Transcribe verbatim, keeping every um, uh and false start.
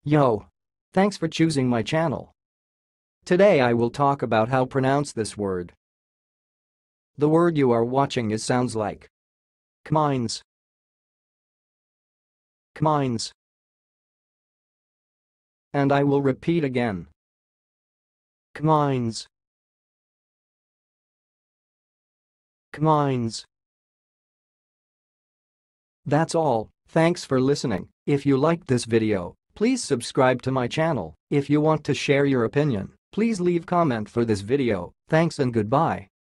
Yo! Thanks for choosing my channel. Today I will talk about how pronounce this word. The word you are watching is sounds like Cmynes. Cmynes. And I will repeat again. Cmynes. Cmynes. That's all, thanks for listening. If you liked this video, please subscribe to my channel. If you want to share your opinion, please leave comment for this video. Thanks and goodbye.